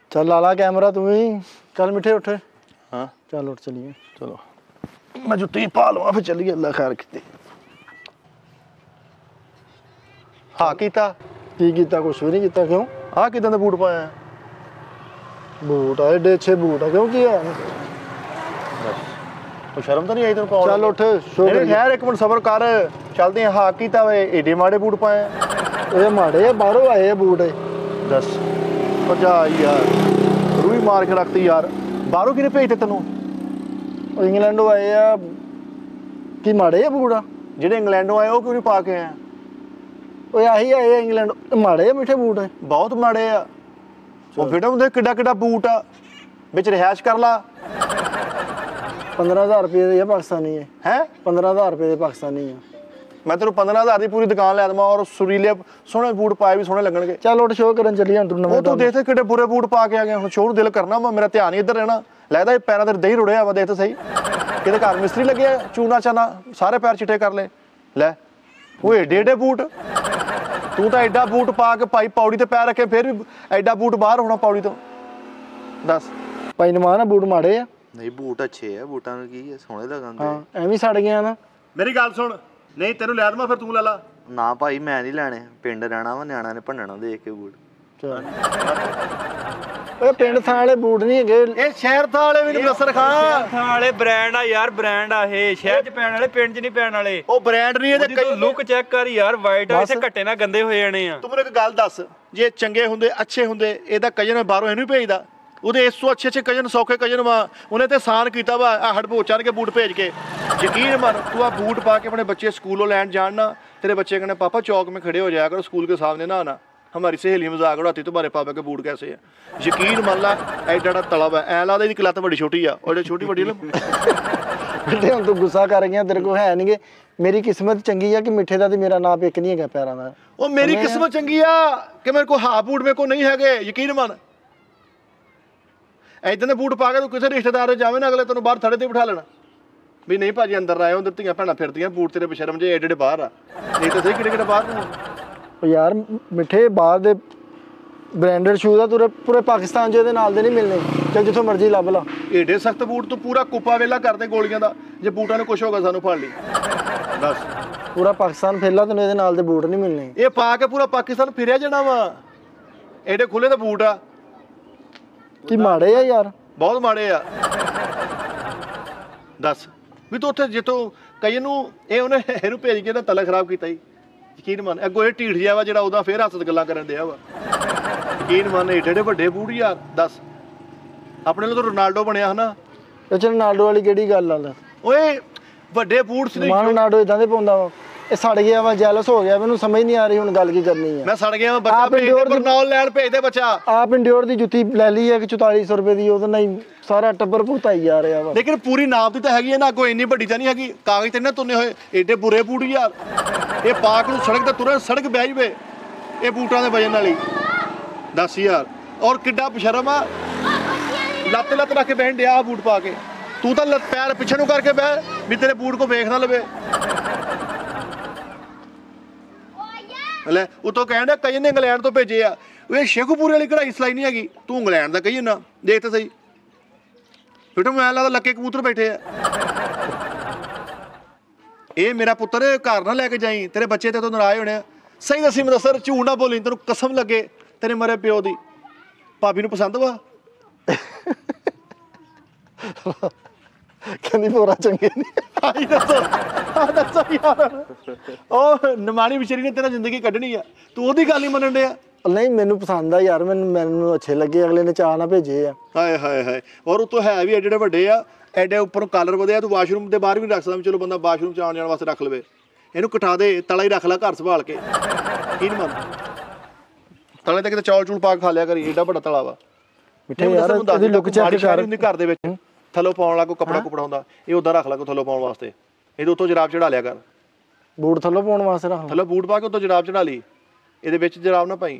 चल लाला कैमरा तू ही। चल मिठे उठ। हाँ चल उठ चलिए। चलो मैं जुत्ती पा लवा फिर चलिए। अल्लाह खैर की। हाँ कीता की कीता? कुछ भी नहीं कीता। क्यों? हाँ किदां दे बूट पाए? बूट आए एडे अच्छे बूट है। क्यों किया? तो शर्म तो नहीं आई तेरे पाउण? चल उठ शो कर। ठहर एक मिनट सबर कर। चलते हैं। हाँ कीता वे एडे माड़े बूट पाए? ये माड़े है बाहरों आए बूट। दस जा यार रूही मार के रखती यार। बाहरों किने भेजते तेनों? इंग्लैंडों आए आ की माड़े है बूट? जेडे इंग्लैंडों आए वो क्यों नहीं पा के आए? ओए आही आए आ इंग्लैंड माड़े है मिठे बूट है। बहुत माड़े आ। वो फिटम दे किड्डा किड्डा बूट आ विच रिहाइश कर ला। 15,000 रुपये है पाकिस्तानी है। हैं 15,000 रुपये पाकिस्तानी है। मैं तेरे 15,000 की पूरी दुकान लै देवां और सुरीले सोहने बूट पाए भी सोहने लगणगे। चल उठ शो करन चलिए हुण। वो तू देखते किड्डे बुरे बूट पा के आ गया। हुण शोर दिल करना वा मेरा ध्यान ही इधर रहना। लगदा ये पैरां ते दही रुड़िया वा। देख तो सही किते घर मिस्त्री लगे चूना चाना सारे पैर चिट्टे कर ले वो एडे एडे बूट। तू तो एडा बूट पा के भाई पौड़ी ते पैर रखे फिर भी एडा बूट बाहर होना पौड़ी तो। दस भाई नमान बूट माड़े है? नहीं बूट अच्छे है। बूटा की सोहने लगन। हाँ एवं सड़ गया ना। मेरी गल सुन नहीं तेनू लै देवां फिर तू लै ला। ना भाई मैं नहीं लैने। पिंड रहना वा न्याणा ने भंनना देख के बूट। ओए पिंड थां वाले बूट नहीं है। ये शहर था वाले भी नसर खां वाले ब्रांड आ यार। ब्रांड आ ये शहर च पैण वाले पिंड च नहीं पैण वाले। ਉਹ ਬ੍ਰਾਂਡ ਨਹੀਂ ਇਹਦੇ ਕਈ लुक चेक कर यार। वाइट आ इसे घट्टे ना गंदे हो जाने आ। ਤੂੰ ਮੈਨੂੰ ਇੱਕ ਗੱਲ ਦੱਸ ਜੇ ਚੰਗੇ ਹੁੰਦੇ ਅੱਛੇ ਹੁੰਦੇ ਇਹਦਾ ਕਜਨ ਬਾਹਰੋਂ ਇਹਨੂੰ ਭੇਜਦਾ? ਉਹਦੇ ਇਸ ਤੋਂ ਅੱਛੇ ਕਜਨ ਸੌਖੇ ਕਜਨ ਵਾ ਉਹਨੇ ਤੇ ਸਾਨ ਕੀਤਾ ਵਾ ਆ ਹੜਬੋ ਚੜ ਕੇ ਬੂਟ ਭੇਜ ਕੇ। ਯਕੀਨ ਮੰਨ ਤੂੰ ਆ बूट पा के अपने बच्चे स्कूलों लैंड जान ना तेरे बच्चे कहने पापा चौक में खड़े हो जाया करो स्कूल के सामने ना आना हमारी सहेली मजाक उड़ाती तुम्हारे पापा के बूट कैसे है। यकीन मान ला एडा एडा तला वा ऐ लगदा ਇਹਦੀ ਲੱਤ बड़ी छोटी आ और छोटी बड़ी मिठे हम तो गुस्सा कर गया तेरे को है नहीं गे। मेरी किस्मत चंगी है कि मिठे का मेरा नाप एक नहीं है पैरों का। ਉਹ ਮੇਰੀ ਕਿਸਮਤ ਚੰਗੀ ਆ ਕਿ ਮੇਰੇ ਕੋ ਹਾਂ ਬੂਟ ਮੇਰੇ ਕੋ ਨਹੀਂ ਹੈਗੇ। ਯਕੀਨ ਮੰਨ ਇਦਾਂ ਦੇ ਬੂਟ ਪਾ ਕੇ ਤੂੰ ਕਿਸੇ ਰਿਸ਼ਤੇਦਾਰ ਦੇ ਜਾਵੇਂ ਨਾ ਅਗਲੇ ਤੈਨੂੰ ਬਾਹਰ ਥੜੇ ਤੇ ਬਿਠਾ ਲੈਣਾ ਵੀ ਨਹੀਂ ਭਾਜੀ ਅੰਦਰ ਆਏ ਉਧਰ ਧੀਆਂ ਭੈਣਾਂ ਫਿਰਦੀਆਂ ਬੂਟ ਤੇਰੇ ਬਸ਼ਰਮ ਜੇ ਏਡੇ ਏਡੇ ਬਾਹਰ ਆ। ਨਹੀਂ ਤਾਂ ਸਹੀ ਕਿਹੜੇ ਕਿਹੜੇ ਬਾਹਰ ਨੂੰ यार मिठे बाहर दे ब्रांडेड शूज आ पूरे पाकिस्तान च नाल दे नहीं मिलने। चल जिथों मर्जी लभ ला। ਏਡੇ ਸਖਤ ਬੂਟ ਤੂੰ ਪੂਰਾ ਕੁੱਪਾ ਵੇਲਾ ਕਰਦੇ ਗੋਲੀਆਂ ਦਾ ਜੇ ਬੂਟਾਂ ਨੂੰ ਕੁਛ ਹੋਗਾ ਸਾਨੂੰ ਫੜ ਲਈ। ਬਸ पूरा पाकिस्तान फैला तेन ये नाल दे बूट नहीं मिलने। ਇਹ ਪਾ ਕੇ ਪੂਰਾ ਪਾਕਿਸਤਾਨ ਫਿਰਿਆ ਜਾਣਾ ਵਾ। ਏਡੇ ਖੁੱਲੇ ਦੇ ਬੂਟ ਆ कि माड़े है यार। ਬਹੁਤ ਮਾੜੇ ਆ। ਦੱਸ ਵੀ ਤੂੰ ਉੱਥੇ ਜਿੱਥੋਂ ਕਈ ਨੂੰ ਇਹ ਉਹਨੇ ਇਹਨੂੰ ਭੇਜ ਕੇ ਇਹਦਾ ਤਲਾ ਖਰਾਬ ਕੀਤਾ ਜੀ। ਯਕੀਨ ਮੰਨ ਅੱਗੋਂ ਇਹ ਢੀਠ ਜਿਹਾ ਵਾ ਜਿਹੜਾ ਉਹਦਾ ਫੇਰ ਹੱਥ ਗੱਲਾਂ ਕਰਨ ਡਿਆ ਵਾ। ਯਕੀਨ ਮੰਨ ਏਡੇ ਏਡੇ ਵੱਡੇ ਬੂਟ ਯਾਰ। ਦੱਸ ਆਪਣੇ ਲਈ ਤਾਂ ਰੋਨਾਲਡੋ ਬਣਿਆ ਹਨਾ। अच्छा रोनाल्डो वाली केड़ी गल आ? ਓਏ ਵੱਡੇ ਬੂਟ ਸੀ। रोनाल्डो इदां दे पाउंदा वा। ਇਹ ਸੜ ਗਿਆ ਵਾ ਜੈਲਸ ਹੋ ਗਿਆ। ਮੈਨੂੰ ਸਮਝ ਨਹੀਂ ਆ ਰਹੀ ਹੁਣ ਗੱਲ ਕੀ ਕਰਨੀ ਹੈ। ਮੈਂ ਸੜ ਗਿਆ ਵਾ ਬੱਚਾ ਭੇਜ ਦੇ ਬਰਨੌਲ ਲੈਣ ਭੇਜ ਦੇ ਬੱਚਾ। ਆਪ ਇੰਡਿਓਰ ਦੀ ਜੁੱਤੀ ਲੈ ਲਈ ਹੈ ਕਿ 4400 ਰੁਪਏ ਦੀ ਉਹਦੇ ਨਾਲ ਹੀ ਸਾਰਾ ਟੱਬਰ ਭੁਗਤਾਈ ਜਾ ਰਿਹਾ ਵਾ। ਲੇਕਿਨ ਪੂਰੀ ਨਾਪ ਦੀ ਤਾਂ ਹੈਗੀ ਹੈ ਨਾ ਕੋਈ ਇੰਨੀ ਵੱਡੀ ਤਾਂ ਨਹੀਂ ਹੈਗੀ। ਕਾਗਜ਼ ਤੇ ਨਾ ਤੁੰਨੇ ਹੋਏ ਏਡੇ ਬੁਰੇ ਬੂਟ ਯਾਰ। ਇਹ ਪਾਕ ਨੂੰ ਸੜਕ ਤੇ ਤੁਰੇ ਸੜਕ ਬਹਿ ਜਵੇ ਇਹ ਬੂਟਾਂ ਦੇ ਵਜਨ ਨਾਲ ਹੀ। ਦੱਸ ਯਾਰ ਔਰ ਕਿੱਡਾ ਬਸ਼ਰਮ ਆ ਲੱਤ ਲੱਤ ਰੱਖ ਕੇ ਬਹਿਣ ਡਿਆ ਬੂਟ ਪਾ ਕੇ। ਤੂੰ ਤਾਂ ਪੈਰ ਪਿੱਛੇ ਨੂੰ ਕਰਕੇ ਬਹਿ ਵੀ ਤੇਰੇ ਬੂਟ ਕੋ ਵੇਖ ਨਾ ਲਵੇ। ਲੈ ਉਤੋਂ ਕਹਿਣ ਡਿਆ ਕਈ ਨੇ ਇੰਗਲੈਂਡ ਤੋਂ ਭੇਜੇ ਆ। ਇਹ ਸ਼ੇਖੂਪੁਰੇ ਵਾਲੀ ਕਢਾਈ ਸਲਾਈ ਨਹੀਂ ਹੈਗੀ। ਤੂੰ ਇੰਗਲੈਂਡ ਦਾ ਕਹੀ ਨਾ ਦੇਖ ਤਾਂ ਸਹੀ ਬੇਟਾ ਮੈਂ ਲੱਗਦਾ ਲੱਕੇ ਕਬੂਤਰ ਬੈਠੇ ਆ। ਇਹ ਮੇਰਾ ਪੁੱਤਰ ਘਰ ਨਾ ਲੈ ਕੇ ਜਾਈ ਤੇਰੇ ਬੱਚੇ ਤੇ ਤੋਂ ਨਾਰਾਜ਼ ਹੋਣੇ ਆ। ਸਹੀ ਦੱਸੀ ਮਦਸਰ ਝੂਠ ਨਾ ਬੋਲੀ ਤੈਨੂੰ ਕਸਮ ਲੱਗੇ ਤੇਰੇ ਮਰੇ ਪਿਓ ਦੀ। ਭਾਬੀ ਨੂੰ ਪਸੰਦ ਵਾ? ਕਹਿੰਦੀ ਪੂਰਾ ਚੰਗੇ ਨਹੀਂ। ਆਈ ਦੱਸੋ ਯਾਰ ਉਹ ਨਿਮਾਣੀ ਵਿਚਾਰੀ ਨੇ ਤੇਰਾ ਜ਼ਿੰਦਗੀ ਕੱਢਣੀ ਆ ਤੂੰ ਉਹਦੀ ਗੱਲ ਹੀ ਮੰਨਣ ਡਿਆ। ਨਹੀਂ ਮੈਨੂੰ ਪਸੰਦ ਆ ਯਾਰ। ਮੈਨੂੰ ਅੱਛੇ ਲੱਗੇ ਅਗਲੇ ਨੇ ਚਾਹ ਨਾ ਭੇਜੇ ਆ। ਹਾਏ ਹਾਏ ਹਾਏ ਔਰ ਉਤੋਂ ਹੈ ਵੀ ਐਡੇ ਵੱਡੇ ਆ ਐਡੇ ਉੱਪਰੋਂ ਕਾਲਰ ਵਧਿਆ। ਤੂੰ ਵਾਸ਼ਰੂਮ ਦੇ ਬਾਹਰ ਵੀ ਰੱਖ ਸਕਦਾ ਚਲੋ ਬੰਦਾ ਵਾਸ਼ਰੂਮ ਚ ਆਉਣ ਜਾਣ ਵਾਸਤੇ ਰੱਖ ਲਵੇ। ਇਹਨੂੰ ਕਟਾ ਦੇ ਤਲਾ ਹੀ ਰੱਖ ਲੈ ਘਰ ਸੰਭਾਲ ਕੇ। ਕੀ ਨਹੀਂ ਮੰਨ ਤਲੇ ਤੇ ਕਿਤੇ ਚੌਲ ਚੂਲ ਪਾ ਕੇ ਖਾ ਲਿਆ ਕਰੀ ਏਡਾ ਵੱਡਾ ਤਲਾ ਵਾ। ਮਿੱਠੇ ਯਾਰ ਇਹਦੀ ਲੁੱਕ ਚੈੱਕ ਕਰ। ਘਰ ਦੇ ਵਿੱਚ ਥੱਲੋਂ ਪਾਉਣ ਲਾ ਕੋਈ ਕੱਪੜਾ ਕੁਪੜਾ ਹੁੰਦਾ ਇਹ ਉਦਾਂ ਰੱਖ ਲਾ ਕੋਈ ਥੱਲੋਂ ਪਾਉਣ ਵਾਸਤੇ। ਇਹਦੇ ਉੱਤੋਂ ਜਰਾਬ ਚੜਾ ਲਿਆ ਕਰ। ਬੂਟ ਥੱਲੋਂ ਪਾਉਣ ਵਾਸਤੇ ਰੱਖ ਥੱਲੋਂ ਬੂਟ ਪਾ ਕੇ ਉੱਤੋਂ ਜਰਾਬ ਚੜਾ ਲਈ। ਇਹਦੇ ਵਿੱਚ ਜਰਾਬ ਨਾ ਪਾਈ।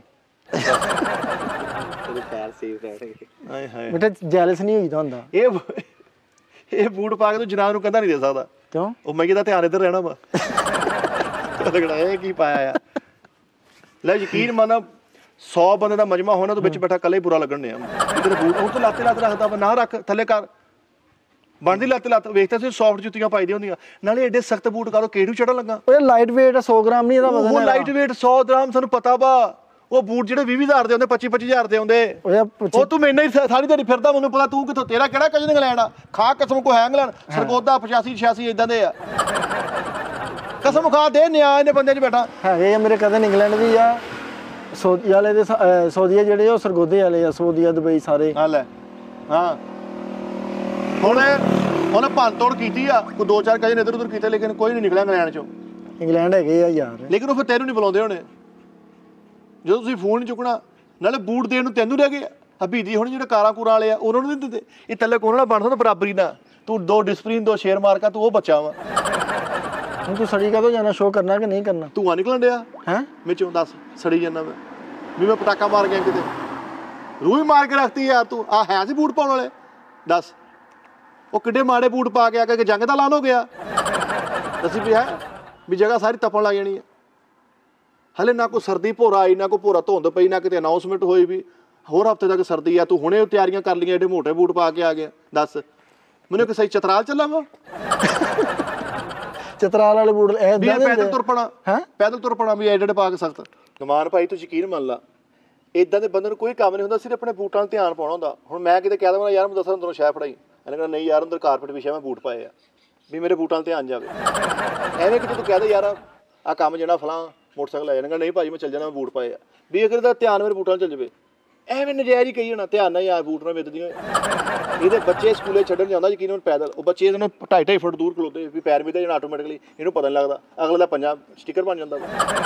ਪੈਰ ਸੇਫ ਰਹਿਣਗੇ। ਹਾਏ ਹਾਏ ਮਿੱਠੇ ਜੈਲਸ ਨਹੀਂ ਹੋਈਦਾ ਹੁੰਦਾ। ਇਹ ਬੂਟ ਪਾ ਕੇ ਤੂੰ ਜਨਾਬ ਨੂੰ ਕੰਧਾ ਨਹੀਂ ਦੇ ਸਕਦਾ। ਕਿਉਂ? ਉਹ ਮੈਂ ਕਿਹਾ ਧਿਆਨ ਇੱਧਰ ਰਹਿਣਾ ਵਾ। ਲੱਗਣਾ ਇਹ ਕੀ ਪਾਇਆ ਆ। ਲੈ ਯਕੀਨ ਮੰਨ 100 ਬੰਦੇ ਦਾ ਮਜਮਾ ਹੋਣਾ ਤੂੰ ਵਿੱਚ ਬੈਠਾ ਕੱਲੇ ਬੁਰਾ ਲੱਗਣ ਡਿਆ ਤੇਰੇ ਬੂਟ ਉਹ ਤੋਂ ਲੱਤ ਰੱਖਦਾ ਵਾ ਨਾ ਰੱਖ ਥੱਲੇ ਕਰ ਬਣਦੀ ਲੱਤ ਵੇਖਦਾ ਸੀ ਸੌਫਟ ਜੁੱਤੀਆਂ ਪਾਈ ਦੀਆਂ ਹੁੰਦੀਆਂ ਨਾਲੇ ਐਡੇ ਸਖਤ ਬੂਟ ਕਾਹਦੋਂ ਕਿਹੜੂ ਚੜਨ ਲੱਗਾ ਓਏ ਲਾਈਟ weight 100 ਗ੍ਰਾਮ ਨਹੀਂ ਇਹਦਾ ਵਜ਼ਨ ਉਹ ਲਾਈਟ weight 100 ਗ੍ਰਾਮ ਸਾਨੂੰ ਪਤਾ ਵਾ ਉਹ ਬੂਟ ਜਿਹੜੇ 20,000 ਦੇ ਹੁੰਦੇ 25,000 ਦੇ ਹੁੰਦੇ ਉਹ ਤੂੰ ਮੈਨਾਂ ਹੀ ਸਾਰੀ ਦਿਹਾੜੀ ਫਿਰਦਾ ਮੈਨੂੰ ਪਤਾ ਤੂੰ ਕਿੱਥੋਂ ਤੇਰਾ ਕਿਹੜਾ ਕਜਨ ਇੰਗਲੈਂਡ ਆ ਖਾ ਕਸਮ ਕੋ ਹੈ ਇੰਗਲੈਂਡ ਸਰਗੋਦਾ 85 86 ਇਦਾਂ ਦੇ ਆ ਕਸਮ ਖਾ ਦੇ ਨਿਆ ਇਹਨੇ ਬੰਦੇ 'ਚ ਬੈਠਾ ਹੈਗੇ ਆ ਮੇਰੇ ਕਜ਼ਨ ਇੰਗਲੈਂਡ ਵੀ ਆ ਸਊਦੀ ਵਾਲੇ ਦੇ ਸਊਦੀਆ ਜਿਹੜੇ ਉਹ ਸਰਗੋਦੇ ਵਾਲੇ ਆ ਸਊਦੀਆ ਦੁਬਈ ਸਾਰੇ ਹਾਂ ਲੈ ਹਾਂ ਹੁਣ ਉਹਨੇ ਭੰਨ ਤੋੜ ਕੀਤੀ ਆ ਕੋਈ 2-4 ਕਜਨ ਇੱਧਰ ਉੱਧਰ ਕੀਤੇ ਲੇਕਿਨ ਕੋਈ ਨਹੀਂ ਨਿਕਲਿਆ ਇੰਗਲੈਂਡ 'ਚੋਂ ਇੰਗਲੈਂਡ ਹੈਗੇ ਆ ਯਾਰ ਲੇਕਿਨ ਉਹ ਫਿਰ ਤੈਨੂੰ ਨਹੀਂ ਬੁਲਾਉਂਦੇ ਹੋਣੇ ਜਦੋਂ ਤੁਸੀਂ ਫੋਨ ਨਹੀਂ ਚੁੱਕਣਾ ਨਾਲੇ ਬੂਟ ਦੇਣ ਨੂੰ ਤੈਨੂੰ ਰਹਿ ਗਏ ਹਬੀਦੀ ਹੁਣ ਜਿਹੜੇ ਕਾਰਾਂ ਕੂਰਾਂ ਵਾਲੇ ਆ ਉਹਨਾਂ ਨੂੰ ਨਹੀਂ ਦਿੰਦੇ ਇਹ ਥੱਲੇ ਕੋਣ ਨਾਲ ਬਣ ਸਕਦਾ ਬਰਾਬਰੀ ਨਾਲ ਤੂੰ 2 ਡਿਸਪਲਿਨ 2 ਸ਼ੇਰ ਮਾਰਕਾ ਤੂੰ ਉਹ ਬੱਚਾ ਵਾ ਹੁਣ ਤੂੰ ਸੜੀ ਕਦੋਂ ਜਾਣਾ ਸ਼ੋਅ ਕਰਨਾ ਕਿ ਨਹੀਂ ਕਰਨਾ ਧੂੰਆਂ ਨਿਕਲਣ ਡਿਆ ਹੈਂ ਵਿੱਚੋਂ ਦੱਸ ਸੜੀ ਜਾਂਦਾ ਮੈਂ ਵੀ ਮੈਂ ਪਟਾਕਾ ਮਾਰ ਗਿਆ ਕਿਤੇ ਰੂਹ ਹੀ ਮਾਰ ਕੇ ਰੱਖਤੀ ਯਾਰ ਤੂੰ ਆ ਹੈ ਸੀ ਬੂਟ ਪਾਉਣ ਵਾਲੇ ਦੱਸ ਉਹ ਕਿੱਡੇ ਮਾੜੇ ਬੂਟ ਪਾ ਕੇ ਆ ਕੇ ਜੰਗ ਦਾ ਐਲਾਨ ਹੋ ਗਿਆ ਅਸੀਂ ਵੀ ਹੈ ਵੀ ਜਗ੍ਹਾ ਸਾਰੀ ਤਪਣ ਲੱਗ ਜਾਣੀ ਹੈ ਹਲੇ ਨਾ ਕੋਈ ਸਰਦੀ ਭੋਰਾ ਆਈ ਨਾ ਕੋਈ ਭੋਰਾ ਧੁੰਦ ਪਈ ਨਾ ਕਿਤੇ ਅਨਾਉਂਸਮੈਂਟ ਹੋਈ ਵੀ ਹੋਰ ਹਫ਼ਤੇ ਤੱਕ ਸਰਦੀ ਆ ਤੂੰ ਹੁਣੇ ਤਿਆਰੀਆਂ ਕਰ ਲਈਆਂ ਏਡੇ ਮੋਟੇ ਬੂਟ ਪਾ ਕੇ ਆ ਗਿਆ ਦੱਸ ਮੈਨੂੰ ਕਿ ਸਹੀ ਚਤਰਾਲ ਚੱਲਾਂਗਾ ਚਤਰਾਲ ਵਾਲੇ ਬੂਟ ਵੀ ਪੈਦਲ ਤੁਰ ਪਣਾ ਹੈ ਪੈਦਲ ਤੁਰ ਪਣਾ ਵੀ ਐਡੇ ਪਾ ਕੇ ਸਖਤ ਗਮਾਨ ਭਾਈ ਤੂੰ ਯਕੀਨ ਮੰਨ ਲਾ ਇਦਾਂ ਦੇ ਬੰਦੇ ਨੂੰ ਕੋਈ ਕੰਮ ਨਹੀਂ ਹੁੰਦਾ ਸਿਰਫ ਆਪਣੇ ਬੂਟਾਂ 'ਤੇ ਧਿਆਨ ਪਾਉਣਾ ਹੁੰਦਾ ਹੁਣ ਮੈਂ ਕਿਤੇ ਕਹਿ ਦਵਾਂ ਯਾਰ ਮੈਂ ਦੱਸਾਂ ਅੰਦਰੋਂ ਸ਼ੈ ਫੜਾਈ ਇਹਨੇ ਕਹਿੰਦਾ ਨਹੀਂ ਯਾਰ ਅੰਦਰ ਕਾਰਪੇਟ ਵਿਛਿਆ ਮੈਂ ਬੂਟ ਪਾਏ ਆ ਵੀ ਮੇਰੇ ਬੂਟਾਂ 'ਤੇ ਧਿਆਨ ਜਾਵੇ ਐਵੇਂ ਕਿਤੇ ਤੂੰ ਕਹਿ ਦੇ ਯਾਰ ਆ ਕੰਮ ਜਿਹੜਾ ਫਲਾਂ ਮੋਟਰਸਾਈਕਲ ਲੈ ਜਾਣਾ ਨਹੀਂ ਭਾਜੀ ਮੈਂ ਚੱਲ ਜਾਣਾ ਮੈਂ ਬੂਟ ਪਾਏ ਆ ਵੀ ਅਗਰ ਇਹਦਾ ਧਿਆਨ ਮੇਰੇ ਬੂਟਾਂ 'ਚ ਚੱਲ ਜਾਵੇ ਐਵੇਂ ਨਜਾਇਜ਼ ਹੀ ਕਹੀ ਜਾਣਾ ਧਿਆਨ ਨਾਲ ਯਾਰ ਬੂਟ ਨਾਲ ਮਿੱਧਦੀਆਂ ਇਹਦੇ ਬੱਚੇ ਸਕੂਲੇ ਛੱਡਣ ਜਾਂਦਾ ਯਕੀਨ ਹੁਣ ਪੈਦਲ ਉਹ ਬੱਚੇ ਇਹਨੂੰ 2.5 ਫੁੱਟ ਦੂਰ ਖਲੋਤੇ ਵੀ ਪੈਰ ਮਿੱਧੇ ਜਾਣਾ ਆਟੋਮੈਟਿਕਲੀ ਇਹਨੂੰ ਪਤਾ ਨਹੀਂ ਲੱਗਦਾ ਅਗਲੇ ਦਾ ਪੰਜਾ ਸਟicker ਬਣ ਜਾਂਦਾ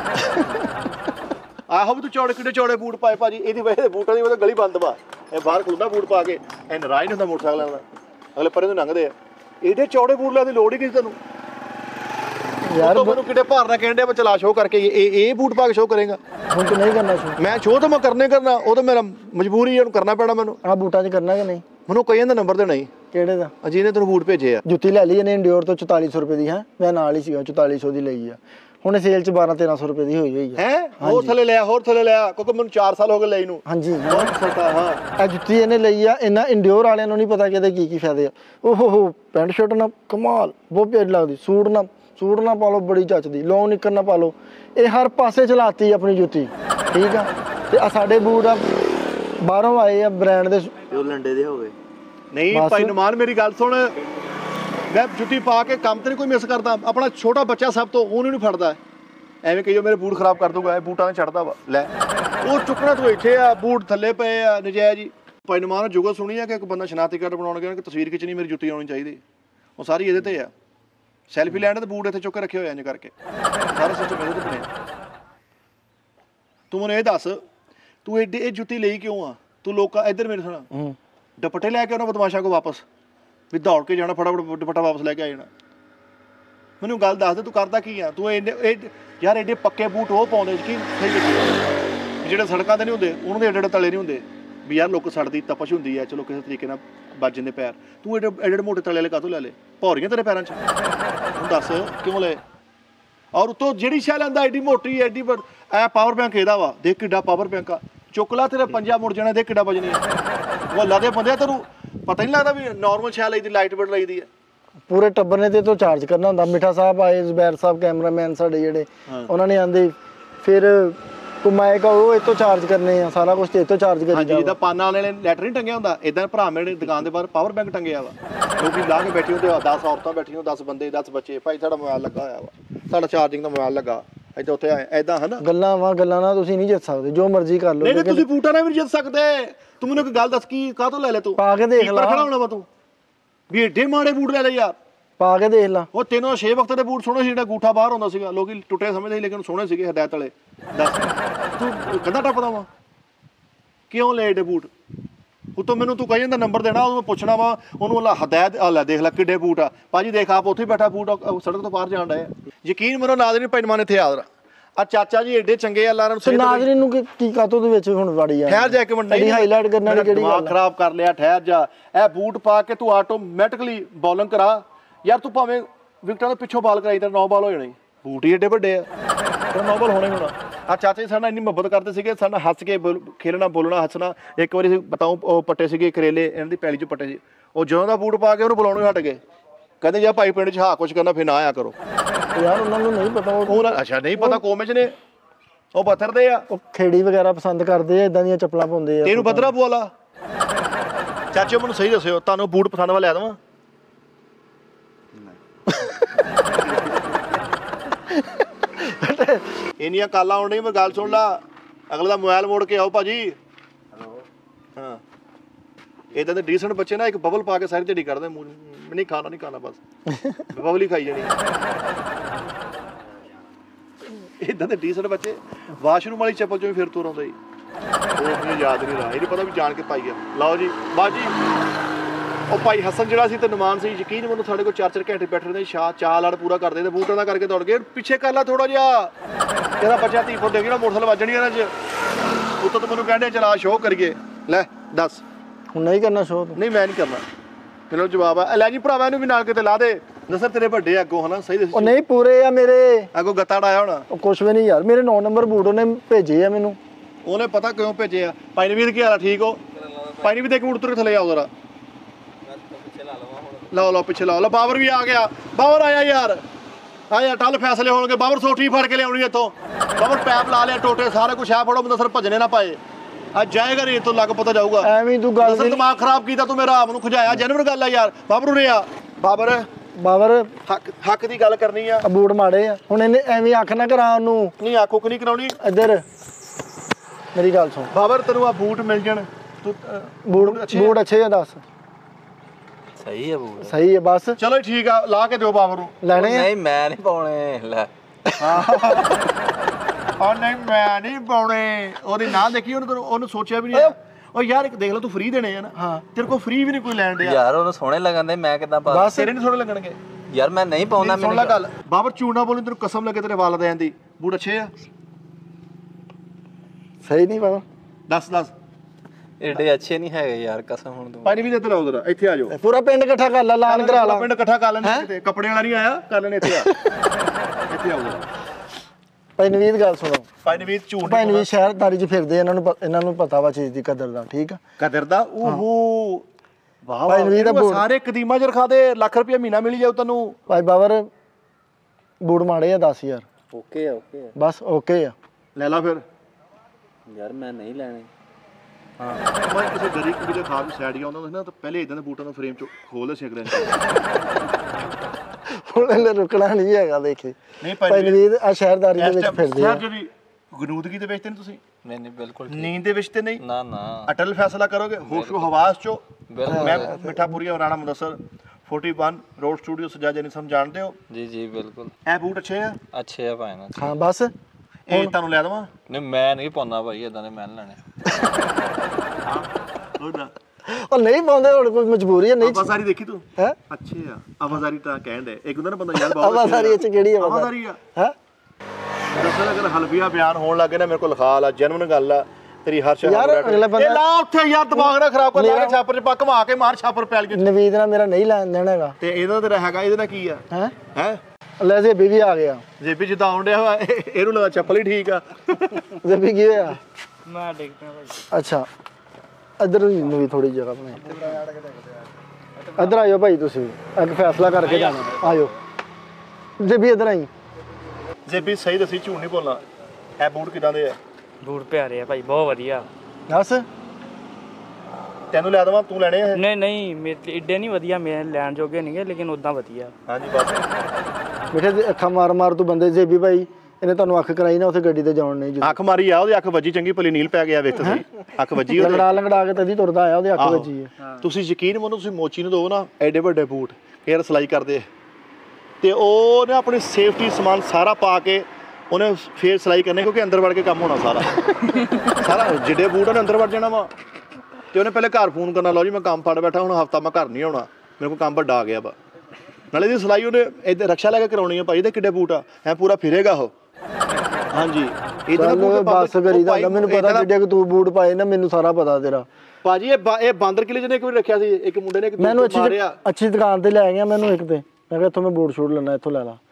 ਆਹੋ ਵੀ ਤੂੰ ਚੌੜੇ ਕਿੱਡੇ ਚੌੜੇ ਬੂਟ ਪਾਏ ਭਾਜੀ ਇਹਦੀ ਵਜ੍ਹਾ ਬੂਟਾਂ ਦੀ ਵਜ੍ਹਾ ਗਲੀ ਬੰਦ ਵਾ ਇਹ ਬਾਹਰ ਖੁੱਲਦਾ ਬੂਟ ਪਾ ਕੇ ਇਹ ਨਰਾਜ ਨਹੀਂ ਹੁੰਦਾ ਮੋਟਰਸਾਈਕਲਾਂ ਦਾ ਅਗਲੇ ਪਰੇ ਨੂੰ ਲੰਘਦੇ ਆ ਇਹਦੇ ਚੌੜੇ ਬੂਟ ਲੈਣ ਦੀ ਲੋੜ ਹੀ ਨਹੀਂ ਤੈਨੂੰ ਯਾਰ ਮੈਨੂੰ ਕਿੱਡੇ ਭਾਰ ਨਾਲ ਕਹਿੰਦੇ ਆ ਚਲਾ ਸ਼ੋਅ ਕਰਕੇ ਇਹ ਬੂਟ ਪਾ ਕੇ ਸ਼ੋਅ ਕਰੇਗਾ ਹੁਣ ਤੂੰ ਨਹੀਂ ਕਰਨਾ ਸ਼ੋਅ ਮੈਂ ਸ਼ੋਅ ਤਾਂ ਮੈਂ ਕਰਨਾ ਉਹ ਤਾਂ ਮੇਰਾ ਮਜਬੂਰੀ ਹੈ ਉਹਨੂੰ ਕਰਨਾ ਪੈਣਾ ਮੈਨੂੰ ਆ ਬੂਟਾਂ 'ਚ ਕਰਨਾ ਕਿ ਨਹੀਂ ਮੈਨੂੰ ਕਈਆਂ ਦਾ ਨੰਬਰ ਦੇਣਾ ਹੀ ਕਿਹੜੇ ਦਾ ਜਿਹਨੇ ਤੈਨੂੰ ਬੂਟ ਭੇਜੇ ਆ ਜੁੱਤੀ ਲੈ ਲਈ ਇਹਨੇ ਇੰਡਿਓਰ ਤੋਂ 4400 ਰੁਪਏ ਦੀ ਹੈ ਮੈਂ ਨਾਲ ਹੀ ਸੀਗਾ 4400 ਦੀ ਲਈ ਆ ਹੁਣ ਸੇਲ 'ਚ 1200-1300 ਰੁਪਏ ਦੀ ਹੋਈ ਹੈ ਹੋਰ ਥੱਲੇ ਲਿਆ ਕਿਉਂਕਿ ਮੈਨੂੰ 4 ਸਾਲ ਹੋ ਗਏ ਲਈ ਨੂੰ ਹਾਂਜੀ ਬਹੁਤ ਸਸਤਾ ਹਾਂ ਇਹ ਜੁੱਤੀ ਇਹਨੇ ਲਈ ਆ ਇਹਨਾਂ ਇੰਡਿਓਰ ਵਾਲਿਆਂ ਨੂੰ ਨਹੀਂ ਪਤਾ ਕਿ ਇਹਦੇ ਕੀ ਫਾਇਦੇ ਆ ਓਹੋ ਪੈਂਟ ਸ਼ਰਟ ਨਾ ਕਮਾਲ ਬਹੁਤ ਪਿਆਰੀ ਲੱਗਦੀ ਸੂਟ ਨਾ ਪਾ ਲਓ ਬੜੀ ਜੱਚਦੀ ਲੌਂਗ ਨਿੱਕਰ ਨਾ ਪਾ ਲਓ ਇਹ ਹਰ ਪਾਸੇ ਚਲਾਤੀ ਆਪਣੀ ਜੁੱਤੀ ਠੀਕ ਆ ਤੇ ਆ ਸਾਡੇ ਬੂਟ ਆ ਬਾਹਰੋਂ ਆਏ ਆ ਬ੍ਰਾਂਡ ਦੇ ਉਹ ਲੰਡੇ ਦੇ ਹੋ ਗਏ ਨਹੀਂ ਭਾਈ ਨਮਾਨ ਮੇਰੀ ਗੱਲ ਸੁਣ ਮੈਂ ਜੁੱਤੀ ਪਾ ਕੇ ਕੰਮ ਤੇ ਨਹੀਂ ਕੋਈ ਮਿਸ ਕਰਦਾ ਆਪਣਾ ਛੋਟਾ ਬੱਚਾ ਸਭ ਤੋਂ ਉਹਨੂੰ ਨਹੀਂ ਫੜਦਾ ਐਵੇਂ ਕਹੀਓ ਮੇਰੇ ਬੂਟ ਖਰਾਬ ਕਰ ਦੂਗਾ ਇਹ ਬੂਟਾਂ ਨੇ ਛੱਡਦਾ ਵਾ ਲੈ ਉਹ ਚੁੱਕਣਾ ਤੂੰ ਇੱਥੇ ਆ ਬੂਟ ਥੱਲੇ ਪਏ ਆ ਨਜਾਇਜ਼ ਜੀ ਭਾਈ ਨਮਾਨ ਜੁਗਤ ਸੁਣੀ ਆ ਕਿ ਇੱਕ ਬੰਦਾ ਸ਼ਨਾਖਤੀ ਕਾਰਡ ਬਣਾਉਣ ਗਿਆ ਕਿ ਤਸਵੀਰ ਖਿੱਚਣੀ ਮੇਰੀ ਜੁੱਤੀ ਆਉਣੀ ਚਾਹੀਦੀ ਉਹ ਸਾਰੀ ਇਹਦੇ ਤੇ ਆ ਸੈਲਫੀ ਲੈਣ ਤੇ ਬੂਟ ਇੱਥੇ ਚੁੱਕ ਕੇ ਰੱਖੇ ਹੋਏ ਇੰਜ ਕਰਕੇ ਸਾਰਾ ਸਿਸਟਮ ਇਹਦੇ ਤੇ ਬਣਿਆ ਤੂੰ ਮੈਨੂੰ ਇਹ ਦੱਸ ਤੂੰ ਐਡੀ ਇਹ ਜੁੱਤੀ ਲਈ ਕਿਉਂ ਆ ਤੂੰ ਲੋਕਾਂ ਇੱਧਰ ਮੇਰੇ ਸੁਣਾ ਦੁਪੱਟੇ ਲੈ ਕੇ ਉਹਨਾਂ ਬਦਮਾਸ਼ਾਂ ਕੋ ਵਾਪਸ ਵੀ ਦੌੜ ਕੇ ਜਾਣਾ ਫਟਾਫਟ ਦੁਪੱਟਾ ਵਾਪਸ ਲੈ ਕੇ ਆ ਜਾਣਾ ਮੈਨੂੰ ਗੱਲ ਦੱਸ ਦੇ ਤੂੰ ਕਰਦਾ ਕੀ ਆ ਤੂੰ ਯਾਰ ਐਡੇ ਪੱਕੇ ਬੂਟ ਉਹ ਪਾਉਂਦੇ ਕੀ ਸਹੀ ਜਿਹੜੇ ਸੜਕਾਂ ਤੇ ਨਹੀਂ ਹੁੰਦੇ ਉਹਨਾਂ ਦੇ ਐਡੇ ਤਲੇ ਨਹੀਂ ਹੁੰਦੇ ਵੀ ਯਾਰ ਲੋਕ ਸੜਦੀ ਤਪਸ਼ ਹੁੰਦੀ ਆ ਚਲੋ ਕਿਸੇ ਤਰੀਕੇ ਨਾਲ ਵੱਜ ਜਾਂਦੇ ਪੈਰ ਤੂੰ ਐਡੇ ਮੋਟੇ ਤਲੇ ਵਾਲੇ ਕਾਹਤੋਂ ਲੈ ਲੇ ਭੌਰੀਆਂ ਤੇਰੇ ਪੈਰਾਂ 'ਚ ਹੁਣ ਦੱਸ ਕਿਉਂ ਲੈ ਔਰ ਉੱਤੋਂ ਜਿਹੜੀ ਸ਼ੈ ਲੈਂਦਾ ਐਡੀ ਮੋਟੀ ਐਡੀ ਐ ਪਾਵਰ ਬੈਂਕ ਇਹਦਾ ਵਾ ਦੇਖ ਕਿੱਡਾ ਪਾਵਰ ਬੈਂਕ ਆ ਚੁੱਕ ਲਾ ਤੇਰੇ ਪੰਜਾ ਮੁੜ ਜਾਣਾ ਦੇਖ ਕਿੱਡਾ ਵਜਣੀ ਉਹ ਲਾ ਦੇ ਬੰਦੇ ਤੈਨੂੰ ਪਤਾ ਨਹੀਂ ਲੱਗਦਾ ਵੀ ਨਾਰਮਲ ਸ਼ੈ ਲਈਦੀ ਲਾਈਟ ਵੇਟ ਲਈਦੀ ਆ ਪੂਰੇ ਟੱਬਰ ਨੇ ਤੇ ਤੋਂ ਚਾਰਜ ਕਰਨਾ ਹੁੰਦਾ ਮਿੱਠਾ ਸਾਹਿਬ ਆਏ ਜ਼ਬੈਰ ਸਾਹਿਬ ਕੈਮਰਾਮੈਨ ਸਾਡੇ ਜਿਹੜੇ ਉਹਨਾਂ ਨੇ ਆਂਦੇ ਫਿਰ ਕੁਮਾਏਗਾ ਉਹ ਇਤੋਂ ਚਾਰਜ ਕਰਨੇ ਆ ਸਾਰਾ ਕੁਝ ਤੇ ਇਤੋਂ ਚਾਰਜ ਕਰੀ ਹਾਂਜੀ ਜਿੱਦਾਂ ਪਾਨਾ ਵਾਲੇ ਨੇ ਲੈਟਰ ਨਹੀਂ ਟੰਗਿਆ ਹੁੰਦਾ ਇਦਾਂ ਭਰਾ ਮੇਰੇ ਦੁਕਾਨ ਦੇ ਬਾਹਰ ਪਾਵਰ ਬੈਂਕ ਟੰਗਿਆ ਵਾ ਲੋਕੀ ਲਾ ਕੇ ਬੈਠੇ ਹੁੰਦੇ 10 ਔਰਤਾਂ ਬੈਠੀਆਂ 10 ਬੰਦੇ 10 ਬੱਚੇ ਭਾਈ ਸਾਡਾ ਮੋਬਾਈਲ ਲੱਗਾ ਹੋਇਆ ਵਾ ਸਾਡਾ ਚਾਰਜਿੰਗ ਦਾ ਮੋਬਾਈਲ ਲੱਗਾ ਇੱਥੇ ਉੱਥੇ ਐਦਾਂ ਹਨਾ ਗੱਲਾਂ ਨਾਲ ਤੁਸੀਂ ਨਹੀਂ ਜਿੱਤ ਸਕਦੇ ਜੋ ਮਰਜ਼ੀ ਕਰ ਲਓ ਨਹੀਂ ਤੁਸੀਂ ਬੂਟਾਂ ਨਾਲ ਵੀ ਜਿੱਤ ਸਕਦੇ ਤੂੰ ਮੈਨੂੰ ਇੱਕ ਗੱਲ ਦੱਸ ਕੀ ਕਾਹਤੋਂ ਲੈ ਲੈ ਤੂੰ ਪਾ ਕੇ ਦੇਖ ਲਾ ਖੜਾ ਹੋਣਾ ਵਾ ਤੂੰ ਵੀ ਏਡੇ ਮਾੜੇ ਬੂਟ ਲੈ ਲੈ ਯਾਰ ਪਾ ਕੇ ਦੇਖ ਲਾ ਉਹ ਤੈਨੂੰ 6 ਵਕਤ ਦੇ ਬੂਟ ਸੋਹਣੇ ਸੀ ਜਿਹੜਾ ਗੂਠਾ ਬਾਹਰ ਹੁੰਦਾ ਸੀਗਾ ਲੋਕੀ ਟੁੱਟੇ ਸਮਝਦੇ ਸੀ ਲੇਕਿਨ ਸੋਹਣੇ ਸੀਗੇ ਹਦਾਇਤ ਵਾਲੇ ਦੱਸ ਤੂੰ ਕਿੱਦਾਂ ਟੱਪਦਾ ਵਾ ਕਿਉਂ ਲੈ ਏਡੇ ਬੂਟ ਉਤੋਂ ਮੈਨੂੰ ਤੂੰ ਕਹੀ ਜਾਂਦਾ ਨੰਬਰ ਦੇਣਾ ਉਹਨੂੰ ਪੁੱਛਣਾ ਵਾ ਉਹਨੂੰ ਹਦਾਇਤ ਆ ਲੈ ਦੇਖ ਲੈ ਕਿੱਡੇ ਬੂਟ ਆ ਭਾਜੀ ਦੇਖ ਆਪ ਉੱਥੇ ਬੈਠਾ ਬੂਟ ਸੜਕ ਤੋਂ ਬਾਹਰ ਜਾਣ ਡਿਆ ਯਕੀਨ ਮੰਨੋ ਨਾਜ਼ਰੀਨ ਪੈਨਮਾਨ ਇੱਥੇ ਯਾਦ ਆ ਚਾਚਾ ਜੀ ਏਡੇ ਚੰਗੇ ਅੱਲਾ ਨੂੰ ਨਾਜ਼ਰੀਨ ਨੂੰ ਕੀ ਕਾਤੋਂ ਦੇ ਵਿੱਚ ਹੁਣ ਵੜੀ ਆ ਠਹਿਰ ਜਾ ਇੱਕ ਮਿੰਟ ਨਹੀਂ ਹਾਈਲਾਈਟ ਕਰਨ ਵਾਲੀ ਕਿਹੜੀ ਗੱਲ ਖਰਾਬ ਕਰ ਲਿਆ ਠਹਿਰ ਜਾ ਇਹ ਬੂਟ ਪਾ ਕੇ ਤੂੰ ਆਟੋਮੈਟਿਕਲੀ ਬੋਲਿੰਗ ਕਰਾ ਯਾਰ ਤੂੰ ਭਾਵੇਂ ਵਿਕਟਾਂ ਦੇ ਪਿੱਛੋਂ ਬਾਲ ਕਰਾਈ ਤੇ 9 ਬਾਲ ਹੋ ਜਾਣੇ ਬੂਟ ਹੀ ਏਡੇ ਵੱਡੇ ਆ ਤੇ 9 ਬਾਲ ਹੋਣੇ ਹੋਣਾ ਆ ਚਾਚਾ ਜੀ ਸਾਡੇ ਨਾਲ ਇੰਨੀ ਮੁਹੱਬਤ ਕਰਦੇ ਸੀਗੇ, ਸਾਡੇ ਨਾਲ ਹੱਸ ਕੇ ਖੇਲਣਾ ਬੋਲਣਾ ਹੱਸਣਾ। ਇੱਕ ਵਾਰੀ ਬਤਾਉ ਉਹ ਪੱਟੇ ਸੀਗੇ ਕਰੇਲੇ ਇਹਨਾਂ ਦੀ ਪੈਲੀ 'ਚ ਪੱਟੇ ਸੀ, ਉਹ ਜਦੋਂ ਦਾ ਬੂਟ ਪਾ ਕੇ ਉਹਨੂੰ ਬੁਲਾਉਣੋਂ ਹਟ ਗਏ। ਕਹਿੰਦੇ ਜਾਂ ਭਾਈ ਪਿੰਡ 'ਚ ਹਾਂ ਕੁਛ ਕਰਨਾ ਫਿਰ ਨਾ ਆਇਆ ਕਰੋ। ਯਾਰ ਉਹਨਾਂ ਨੂੰ ਨਹੀਂ ਪਤਾ, ਉਹ ਅੱਛਾ ਨਹੀਂ ਪਤਾ ਕੋਮੇ 'ਚ ਨੇ ਉਹ ਪੱਥਰਦੇ ਆ, ਉਹ ਖੇੜੀ ਵਗੈਰਾ ਪਸੰਦ ਕਰਦੇ ਆ, ਇਦਾਂ ਦੀਆਂ ਚੱਪਲਾਂ ਪਾਉਂਦੇ ਆ। ਤੈਨੂੰ ਬਦਰਾ ਪਵਾਲਾ। ਚਾਚੇ ਮੈਨੂੰ ਸਹੀ ਦੱਸਿਓ, ਤੁਹਾਨੂੰ ਬੂਟ ਪਸੰਦ ਵਾਲਾ ਲੈ ਦੇਵਾਂ? ਇੰਨੀਆਂ ਕਾਲਾਂ ਆਉਣ ਡਈਆਂ, ਮੈਂ ਗੱਲ ਸੁਣ ਲਾ। ਅਗਲੇ ਦਾ ਮੋਬਾਈਲ ਮੋੜ ਕੇ ਆਓ ਭਾਜੀ। ਹਾਂ ਇਦਾਂ ਦੇ ਡੀਸੈਂਟ ਬੱਚੇ ਨਾ ਇੱਕ ਬਬਲ ਪਾ ਕੇ ਸਾਰੀ ਝੜੀ ਕਰਦੇ, ਨਹੀਂ ਖਾਣਾ ਨਹੀਂ ਖਾਣਾ, ਬਸ ਬਬਲ ਹੀ ਖਾਈ ਜਾਣੀ। ਇਦਾਂ ਦੇ ਡੀਸੈਂਟ ਬੱਚੇ ਵਾਸ਼ਰੂਮ ਵਾਲੀ ਚੱਪਲ ਚੋਂ ਵੀ ਫਿਰ ਤੁਰ ਆਉਂਦੇ ਜੀ। ਉਹ ਮੈਨੂੰ ਯਾਦ ਨਹੀਂ ਰਹਾ, ਇਹ ਨਹੀਂ ਪਤਾ ਵੀ ਜਾਣ ਕੇ ਪਾਈ ਆ। ਲਓ ਜੀ ਬਾਜੀ, ਉਹ ਭਾਈ ਹਸਨ ਜਿਹੜਾ ਸੀ ਤੇ ਨੁਮਾਨ ਸੀ, ਯਕੀਨ ਮੈਨੂੰ ਸਾਡੇ ਕੋਲ 4-4 ਘੰਟੇ ਬੈਠੇ ਰਹਿੰਦੇ, ਚਾਹ ਲੜ ਪੂਰਾ ਕਰਦੇ ਤੇ ਬੂਟਾਂ ਦਾ ਕਰਕੇ ਦੌੜ ਗਏ। ਪਿੱਛੇ ਕਰ ਲਾ ਥੋੜਾ ਜਿਹਾ, ਇਹਦਾ ਬੱਚਾ ਧੀ ਫੁੱਟ ਜਿਹੜਾ ਮੋਟਰਸਾਈਕਲ ਵੱਜਣੀ ਇਹਨਾਂ 'ਚ। ਉੱਤੋਂ ਤਾਂ ਮੈਨੂੰ ਕਹਿੰਦੇ ਚਲਾ ਸ਼ੋਅ ਕਰੀਏ। ਲੈ ਦੱਸ ਹੁਣ ਨਹੀਂ ਕਰਨਾ ਸ਼ੋਅ? ਨਹੀਂ ਮੈਂ ਨਹੀਂ ਕਰਨਾ। ਫਿਰ ਜਵਾਬ ਆ ਲੈ ਜੀ ਭਰਾਵਾ, ਇਹਨੂੰ ਵੀ ਨਾਲ ਕਿਤੇ ਲਾ ਦੇ। ਦੱਸਰ ਤੇਰੇ ਵੱਡੇ ਅੱਗੋਂ ਹਨਾ, ਸਹੀ ਦੱਸ। ਉਹ ਨਹੀਂ ਪੂਰੇ ਆ ਮੇਰੇ ਅੱਗੋਂ ਗੱਤਾ ਡਾਇਆ ਹੋਣਾ। ਉਹ ਕੁਛ ਵੀ ਨਹੀਂ ਯਾਰ, ਮੇਰੇ 9 ਨੰਬਰ ਬੂਟ ਉਹਨੇ ਭੇਜੇ ਆ ਮੈਨੂੰ। ਉਹਨੇ ਪਤਾ ਕਿਉਂ ਭੇਜੇ ਆ? ਪਾਈਨਵੀਰ ਕੀ ਹਾਲ ਆ? ਠੀਕ ਹੋ? ਪਾਈਨਵੀਰ ਦੇ ਇੱਕ ਬੂਟ ਤੁਰ ਥੱਲੇ ਆਓ ਜ਼ਰਾ। ਲਓ ਪਿੱਛੇ ਲਾਓ। ਬਾਬਰ ਵੀ ਆ ਗਿਆ। ਬਾਬਰ ਆਇਆ ਯਾਰ, ਆਇਆ ਟੱਲ ਫੈਸਲੇ ਹੋਣਗੇ। ਬਾਬਰ ਸੋਟੀ ਫੜ ਕੇ ਲਿਆਉਣੀ ਇੱਥੋਂ। ਬਾਬਰ ਪੈਪ ਲਾ ਲਿਆ, ਟੋਟੇ ਸਾਰਾ ਕੁਛ ਆ ਫੜੋ। ਦੱਸਰ ਭੱਜਣੇ ਨਾ ਪਾਏ, ਅੱਜ ਜਾਏਗਾ ਰੇ ਤੋਂ ਲੱਗ ਪਤਾ ਜਾਊਗਾ। ਐਵੇਂ ਤੂੰ ਗੱਲ ਦਿਮਾਗ ਖਰਾਬ ਕੀਤਾ ਤੂੰ ਮੇਰਾ, ਮੈਨੂੰ ਖੁਜਾਇਆ। ਜੈਨੂਇਨ ਗੱਲ ਆ ਯਾਰ। ਬਾਬਰ ਉਰੇ ਆ। ਬਾਬਰ ਹੱਕ ਦੀ ਗੱਲ ਕਰਨੀ ਆ। ਬੂਟ ਮਾੜੇ ਆ, ਹੁਣ ਇਹਨੇ ਐਵੇਂ ਅੱਖ ਨਾ ਕਰਾ ਉਹਨੂੰ। ਨਹੀਂ ਆਖੋ ਕਿ ਨਹੀਂ ਕਰਾਉਣੀ। ਇੱਧਰ ਮੇਰੀ ਗੱਲ ਸੁਣ ਬਾਬਰ, ਤੈਨੂੰ ਆ ਬੂਟ ਮਿਲ ਜਾਣ। ਤੂੰ ਬੂਟ ਅੱਛੇ ਆ? ਦੱਸ। ਸਹੀ ਹੈ ਬੂਟ, ਸਹੀ ਹੈ ਬਸ। ਚਲੋ ਠੀਕ ਆ, ਲਾ ਕੇ ਦਿਓ ਬਾਬਰ ਨੂੰ। ਲੈਣੇ ਆ? ਨਹੀਂ ਮੈਂ ਨਹੀਂ ਪਾਉਣੇ। ਲੈ ਆ ਨਹੀਂ ਮੈਂ ਨਹੀਂ ਪਾਉਣੇ। ਉਹਦੀ ਨਾ ਦੇਖੀ ਉਹਨੂੰ ਸੋਚਿਆ ਵੀ ਨਹੀਂ। ਉਹ ਯਾਰ ਇੱਕ ਦੇਖ ਲੈ, ਤੂੰ ਫ੍ਰੀ ਦੇਣੇ ਆ ਨਾ। ਹਾਂ ਤੇਰੇ ਕੋਲ ਫ੍ਰੀ ਵੀ ਨਹੀਂ ਕੋਈ ਲੈਣ ਡਿਆ ਯਾਰ, ਉਹਨੂੰ ਸੋਹਣੇ ਲੱਗਣਦੇ, ਮੈਂ ਕਿਦਾਂ ਪਾ? ਬਸ ਤੇਰੇ ਨਹੀਂ ਸੋਹਣੇ ਲੱਗਣਗੇ ਯਾਰ, ਮੈਂ ਨਹੀਂ ਪਾਉਂਦਾ। ਸੁਣ ਲੈ ਗੱਲ ਬਾਬਰ, ਝੂਠ ਬੋਲੀ, ਤੈਨੂੰ ਕਸਮ ਲੱਗੇ ਤੇਰੇ ਵਾਲਦਿਆਂ ਦੀ। ਬੂਟ ਅੱਛੇ ਆ? ਸਹੀ ਨਹੀਂ ਬਾਬਾ? ਦੱਸ ਏਡੇ ਅੱਛੇ ਨਹੀਂ ਹੈਗੇ ਯਾਰ, ਕਸਮ ਹੁਣ ਤੂੰ। ਪਾਣੀ ਵੀ ਦੇ ਤੇ ਲਾਓ ਜਰਾ, ਇੱਥੇ ਆ ਜਾਓ। ਪੂਰਾ ਪਿੰਡ ਇਕੱਠਾ ਕਰ ਲਾ, ਲਾਨ ਕਰਾ ਲਾ। ਪਿੰਡ ਇਕੱਠਾ ਕਰ ਲੈਣੇ ਕਿਤੇ, ਕੱਪੜੇ ਵਾਲਾ ਨਹੀਂ ਆਇਆ, ਕਰ ਲੈਣੇ ਇੱਥੇ ਆ। ਇੱਥੇ ਆਓ ਜਰਾ। ਭਾਈ ਨਵੀਦ ਗੱਲ ਸੁਣੋ। ਪਾਈਨਵੀਰ ਝੂਠ ਭਾਈ ਨਵੀਦ ਸ਼ਹਿਰਦਾਰੀ 'ਚ ਫਿਰਦੇ, ਇਹਨਾਂ ਨੂੰ ਪਤਾ ਵਾ ਚੀਜ਼ ਦੀ ਕਦਰ ਦਾ। ਠੀਕ ਆ, ਕਦਰ ਦਾ। ਓਹੋ ਵਾਹ ਭਾਈ ਨਵੀਦ ਦਾ ਬੂਟ ਸਾਰੇ ਕਦੀਮਾ ਚ ਰਖਾ ਦੇ। ਲੱਖ ਰੁਪਇਆ ਮਹੀਨਾ ਮਿਲ ਜਾਊ ਤੈਨੂੰ। ਭਾਈ ਬਾਬਰ ਬੂਟ ਮਾੜੇ ਆ 10,000। ਓਕੇ ਬਸ ਓਕੇ ਆ, ਲੈ ਲਾ ਫਿਰ। ਯਾਰ ਮੈਂ ਨਹੀਂ ਲੈਣੇ। ਹਾਂ ਮੈਂ ਕਿਸੇ ਗਰੀਬ ਕੁੜੀ ਦੇ ਖਾਬ ਸਾਈਡ ਹੀ ਆਉਂਦਾ ਹੁੰਦਾ ਨਾ, ਤਾਂ ਪਹਿਲੇ ਇਦਾਂ ਦੇ ਬੂਟਾਂ ਨੂੰ ਫਰੇਮ ਚ ਖੋਲਦੇ ਸਿਗਰਟ। ਹੁਣ ਇਹਨੇ ਰੁਕਣਾ ਨਹੀਂ ਹੈਗਾ। ਦੇਖੇ ਨਹੀਂ ਭਾਈ ਨਵੀਦ ਆ ਸ਼ਹਿਰਦਾਰੀ ਦੇ ਵਿੱਚ ਫਿਰਦੇ ਆ। ਜਿਹੜੀ ਗਨੂਦਗੀ ਦੇ ਵਿੱਚ ਤੇ ਤੁਸੀਂ ਨਹੀਂ ਬਿਲਕੁਲ ਨੀਂਦ ਦੇ ਵਿੱਚ ਤੇ ਨਹੀਂ, ਨਾ ਅਟਲ ਫੈਸਲਾ ਕਰੋਗੇ ਹੋਸ਼ੋ ਹਵਾਸ ਚੋ। ਮੈਂ ਮਿੱਠਾਪੁਰੀਆ ਰਾਣਾ ਮੁਦੱਸਰ 41 ਰੋਡ ਸਟੂਡੀਓ ਸਜਾ ਜਨੀ ਸਮ ਜਾਣਦੇ ਹੋ ਜੀ ਬਿਲਕੁਲ। ਇਹ ਬੂਟ ਅੱਛੇ ਆ? ਅੱਛੇ ਆ ਭਾਈ ਨਾ। ਹਾਂ ਬਸ ਇਹ ਤੁਹਾਨੂੰ ਲੈ ਦਵਾਂ? ਨਹੀਂ ਮੈਂ ਨਹੀਂ ਪਾਉਂਦਾ ਭਾਈ, ਇਦਾਂ ਦੇ ਮੈਂ ਨਹੀਂ ਲੈਣੇ। ਉਹ ਨਹੀਂ ਪਾਉਂਦੇ, ਹੁਣ ਕੋਈ ਮਜਬੂਰੀ ਹੈ। ਨਹੀਂ ਆਵਾਜ਼ਾਰੀ ਦੇਖੀ ਤੂੰ? ਹੈ ਅੱਛੇ ਆ ਆਵਾਜ਼ਾਰੀ ਤਾਂ ਕਹਿੰਦੇ। ਇੱਕ ਹੁੰਦਾ ਨਾ ਬੰਦਾ ਯਾਰ ਬਹੁਤ ਆਵਾਜ਼ਾਰੀ ਚ ਕਿਹੜੀ ਆਵਾਜ਼ਾਰੀ ਆ? ਹੈ ਦਰਅਸਲ ਅਗਰ ਹਲਫੀਆ ਬਿਆਨ ਹੋਣ ਲੱਗੇ ਨਾ, ਮੇਰੇ ਕੋਲ ਲਿਖਾ ਲਾ, ਜੈਨੂਇਨ ਗੱਲ ਆ ਤੇਰੀ। ਹਰ ਸ਼ਹਿਰ ਯਾਰ ਅਗਲੇ ਬੰਦੇ ਲਾ ਉੱਥੇ ਯਾਰ, ਦਿਮਾਗ ਨਾ ਖਰਾਬ ਕਰ। ਲਾ ਛਾਪਰ ਚ ਪੱਕ ਮਾ ਕੇ ਮਾਰ ਛਾਪਰ ਪੈਲ ਕੇ। ਨਵੀਦ ਨਾਲ ਮੇਰਾ ਨਹੀਂ ਲੈਣ ਦੇਣਾ ਹੈਗਾ। ਤੇ ਇਹਦਾ ਤੇਰਾ ਹੈਗਾ, ਇਹਦੇ ਨਾਲ ਕੀ ਆ? ਹੈ ਲੈ ਜ਼ੇਬੀ ਵੀ ਆ ਗਿਆ। ਜੇਬੀ ਜਿੱਦਾਂ ਆਉਣ ਡਿਆ ਵਾ, ਇਹਨੂੰ ਲੱਗਾ ਚੱਪਲ ਹੀ ਠੀਕ ਆ। ਜ਼ੇਬੀ ਕੀ ਹੋਇਆ? ਮੈਂ ਡਿੱਗ ਪਿਆ ਭਾਈ। ਅੱਛਾ ਇੱਧਰ ਨੂੰ ਵੀ ਥੋੜੀ ਜਗ੍ਹਾ ਬਣਾਈ। ਇੱਧਰ ਆਇਓ ਭਾਈ, ਤੁਸੀਂ ਇੱਕ ਫੈਸਲਾ ਕਰਕੇ ਜਾਣਾ। ਆਇਓ ਜ਼ੇਬੀ, ਇੱਧਰ ਆਈ। ਜੇਬੀ ਸਹੀ ਦੱਸੀ, ਝੂਠ ਨਹੀਂ ਬੋਲਣਾ। ਇਹ ਬੂਟ ਕਿਦਾਂ ਦੇ ਆ? ਬੂਟ ਪਿਆਰੇ ਆ ਭਾਈ, ਬਹੁਤ ਵਧੀਆ। ਦੱਸ। ਤੈਨੂੰ ਲੈ ਦਵਾਂ, ਤੂੰ ਲੈਣੇ ਆ? ਨਹੀਂ ਮੇਰੇ ਏਡੇ ਨਹੀਂ ਵਧੀਆ, ਮੈਂ ਲੈਣ ਜੋਗੇ ਨਹੀਂਗੇ, ਲੇਕਿਨ ਉਦਾਂ ਵਧੀਆ। ਹਾਂਜੀ ਬਸ ਮਿੱਠੇ ਦੀ ਅੱਖਾਂ ਮਾਰ ਤੂੰ ਬੰਦੇ। ਜ਼ੇਬੀ ਭਾਈ ਇਹਨੇ ਤੁਹਾਨੂੰ ਅੱਖ ਕਰਾਈ ਨਾ, ਉੱਥੇ ਗੱਡੀ ਤੇ ਜਾਣ ਨਹੀਂ। ਅੱਖ ਮਾਰੀ ਆ, ਉਹਦੀ ਅੱਖ ਵੱਜੀ ਚੰਗੀ ਭਲੀ, ਨੀਲ ਪੈ ਗਿਆ ਵੇਖ ਸਹੀ। ਅੱਖ ਵੱਜੀ ਉਹਦੇ। ਲੰਗੜਾ ਕੇ ਤਦੀ ਤੁਰਦਾ ਆਇਆ, ਉਹਦੀ ਅੱਖ ਵੱਜੀ ਹੈ। ਤੁਸੀਂ ਯਕੀਨ ਮੰਨੋ, ਤੁਸੀਂ ਮੋਚੀ ਨੂੰ ਦੋ ਨਾ ਐਡੇ ਵੱਡੇ ਬੂਟ, ਫੇਰ ਸਿਲਾਈ ਕਰਦੇ ਤੇ ਉਹਨੇ ਆਪਣੀ ਸੇਫਟੀ ਸਮਾਨ ਸਾਰਾ ਪਾ ਕੇ ਉਹਨੇ ਫੇਰ ਸਿਲਾਈ ਕਰਨੀ, ਕਿਉਂਕਿ ਅੰਦਰ ਵੜ ਕੇ ਕੰਮ ਹੋਣਾ ਸਾਰਾ ਜਿੱਡੇ ਬੂਟ ਉਹਨੇ ਅੰਦਰ ਵੜ ਜਾਣਾ ਵਾ। ਤੇ ਉਹਨੇ ਪਹਿਲੇ ਘਰ ਫੋਨ ਕਰਨਾ, ਲਓ ਜੀ ਮੈਂ ਕੰਮ ਫੜ ਬੈਠਾ, ਹੁਣ ਹਫਤਾ ਮੈਂ ਘਰ ਨਹੀਂ ਆਉਣਾ, ਮੇਰੇ ਕੋਲ ਕੰਮ ਵੱਡਾ ਆ ਗਿਆ ਵਾ। ਨਾਲੇ ਇਹਦੀ ਸਿਲਾਈ ਉਹਨੇ ਇੱਧਰ ਰਕਸ਼ਾ ਲੈ ਕੇ ਕਰਾਉਣੀ ਆ ਭਾਈ। ਇਹਦੇ ਕਿੱਡੇ ਬੂਟ ਆ, ਐ ਪੂਰਾ ਫਿਰੇਗਾ ਉਹ। ਹਾਂਜੀ ਬਸ ਕਰੀਦਾ ਹੁੰਦਾ। ਮੈਨੂੰ ਪਤਾ ਜਿੱਡੇ ਕਿ ਤੂੰ ਬੂਟ ਪਾਏ ਨਾ, ਮੈਨੂੰ ਸਾਰਾ ਪਤਾ ਤੇਰਾ। ਭਾਜੀ ਇਹ ਬਾਂਦਰ ਕਿਲੇ ਜਿਹਨੇ ਇੱਕ ਵਾਰੀ ਰੱਖਿਆ ਸੀ, ਇੱਕ ਮੁੰਡੇ ਨੇ ਮੈਨੂੰ ਅੱਛੀ ਦੁਕਾਨ ਤੇ ਲੈ ਗਿਆ ਮੈਨੂੰ ਇੱਕ ਤੇ। ਮੈਂ ਕਿਹਾ ਇੱਥੋਂ ਮੈਂ ਬੂਟ ਸ਼ੂਟ ਲੈਣਾ, ਇੱਥੋਂ ਲੈ ਲਾ।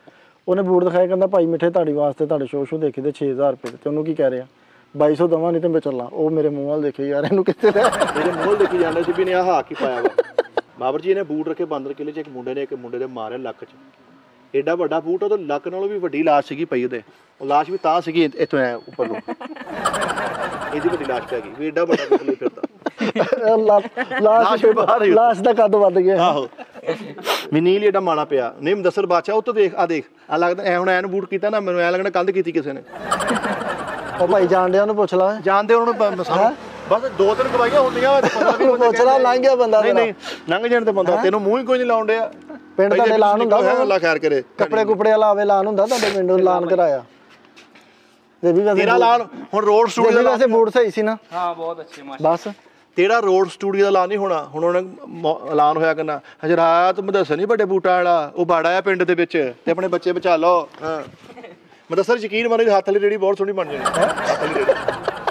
ਉਹਨੇ ਬੂਟ ਦਿਖਾਇਆ, ਕਹਿੰਦਾ ਭਾਈ ਮਿੱਠੇ ਤੁਹਾਡੀ ਵਾਸਤੇ ਤੁਹਾਡੇ ਸ਼ੋ ਦੇਖੇ ਤੇ 6000 ਰੁਪਏ ਤੇ ਉਹਨੂੰ ਕੀ ਕਹਿ ਰਿਹਾ 2200 ਦਵਾਂ ਨਹੀਂ ਤੇ ਮੈਂ ਚੱਲਾਂ। ਉਹ ਮੇਰੇ ਮੂੰਹ ਵੱਲ ਦੇਖੇ ਯਾਰ ਇਹਨੂੰ ਕਿੱਥੇ ਲੈ ਇਹਦੇ ਮੂੰਹ ਦੇਖੀ ਜਾਂਦੇ ਸੀ ਵੀ ਨੇ ਆਹ ਕੀ ਪਾਇਆ ਵਾ। ਬਾਬਰ ਜੀ ਨੇ ਬੂਟ ਰੱਖੇ ਬਾਂਦਰ ਕਿਲੇ 'ਚ, ਇੱਕ ਮੁੰਡੇ ਦੇ ਮਾਰਿਆ ਲੱਕ 'ਚ। ਏਡਾ ਵੱਡਾ ਬੂਟ, ਉਹ ਤਾਂ ਲੱਕ ਨਾਲੋਂ ਵੀ ਵੱਡੀ ਲਾਸ਼ ਸੀਗੀ ਪਈ ਉਹਦੇ। ਉਹ ਲਾਸ਼ ਵੀ ਤਾਂ ਸੀਗੀ ਇੱਥੋਂ ਐ ਉੱਪਰ ਨੂੰ, ਇਹਦੀ ਵੱਡੀ ਲਾਸ਼ ਪੈ ਗਈ ਵੀ ਏਡਾ ਵੱਡਾ ਬੂਟ ਲਈ ਫਿਰਦਾ। ਲਾਸ਼ ਦਾ ਕੱਦ ਵੱਧ ਗਿਆ। ਆਹੋ ਮਨੀਲ ਏਡਾ ਮਾਣਾ ਪਿਆ। ਨਹੀਂ ਮੁਦੱਸਰ ਬਾਦਸ਼ਾਹ ਉਹ ਤੋਂ ਦੇਖ ਆ ਲੱਗਦਾ ਐ ਹੁਣ ਐਨ ਬੂਟ ਕੀਤਾ ਨਾ, ਮੈਨੂੰ ਐ ਲੱਗਣਾ ਕੰਧ ਕੀਤੀ ਕਿਸੇ ਨੇ। ਉਹ ਭਾਈ ਜਾਣਦੇ ਉਹਨੂੰ ਪੁੱਛ ਲਾ, ਜਾਣਦੇ ਉਹਨਾਂ ਨੂੰ ਸਾਨੂੰ ਬਸ 2-3 ਗਵਾਈਆਂ ਹੁੰਦੀਆਂ ਪੁੱਛ ਲਾ ਲੰਘ ਗਿਆ ਬੰਦਾ। ਨਹੀਂ ਲੰਘ ਜਾਣ ਤੇ ਬੰਦਾ ਤੈਨੂੰ ਮੂੰਹ ਹੀ ਕੋਈ ਨਹੀਂ ਲਾਉਣ ਡਿਆ। ਪਿੰਡ ਤੁਹਾਡੇ ਐਲਾਨ ਹੁੰਦਾ, ਅੱਲਾ ਖੈਰ ਕਰੇ। ਕੱਪੜੇ ਕੁਪੜੇ ਵਾਲਾ ਆਵੇ ਐਲਾਨ ਹੁੰਦਾ ਤੁਹਾਡੇ ਪਿੰਡ ਐਲਾਨ ਕਰਾਇਆ ਤੇ ਵੀ ਵੈਸੇ ਤੇਰਾ ਐਲਾਨ ਹੁਣ ਰੋਡ ਸਟੂਡੀਓ ਦਾ ਵੈਸੇ ਬੂਟ ਸਹੀ ਸੀ ਨਾ? ਹਾਂ ਬਹੁਤ ਅੱਛੇ ਮਾਸ਼ਾ ਬਸ ਤੇਰਾ ਰੋਡ ਸਟੂਡੀਓ ਦਾ ਐਲਾਨ ਨਹੀਂ ਹੋਣਾ। ਹੁਣ ਉਹਨੇ ਐਲਾਨ ਹੋਇਆ ਕਰਨਾ ਹਜ਼ਰਾਤ ਮੁਦੱਸਰ ਨਹੀਂ ਵੱਡੇ ਬੂਟਾ ਵਾਲਾ, ਉਹ ਬਾੜਾ ਆ ਪਿੰਡ ਦੇ ਵਿੱਚ ਤੇ ਆਪਣੇ ਬੱਚੇ ਬਚਾ ਲਓ। ਹਾਂ ਮੁਦੱਸਰ ਯਕੀਨ ਮੰਨੋ ਹੱਥ ਵਾਲੀ ਰੇੜੀ ਬਹੁਤ ਸੋਹਣੀ ਬਣ ਜਾਣੀ। ਹੱਥ ਵਾਲੀ ਰੇੜੀ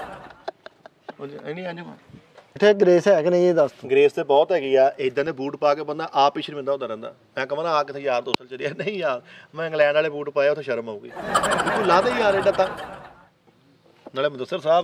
ਨਹੀਂ ਅੰਜ ਇੱਥੇ ਗ੍ਰੇਸ ਹੈ ਕਿ ਨਹੀਂ ਇਹ ਦੱਸ ਤੂੰ। ਗ੍ਰੇਸ ਤੇ ਬਹੁਤ ਹੈਗੀ ਆ। ਇਦਾਂ ਦੇ ਬੂਟ ਪਾ ਕੇ ਬੰਦਾ ਆਪ ਹੀ ਸ਼ਰਮਿੰਦਾ ਹੁੰਦਾ ਰਹਿੰਦਾ। ਮੈਂ ਕਹਾਂ ਨਾ ਆ ਕਿਥੇ ਯਾਰ ਦੋਸਤ ਚੜਿਆ, ਨਹੀਂ ਯਾਰ ਮੈਂ ਇੰਗਲੈਂਡ ਵਾਲੇ ਬੂਟ ਪਾਏ ਉੱਥੇ ਸ਼ਰਮ ਆਊਗੀ। ਤੂੰ ਲਾ ਦੇ ਯਾਰ ਏਡਾ ਤਾਂ। ਨਾਲੇ ਮੁਦੱਸਰ ਸਾਹਿਬ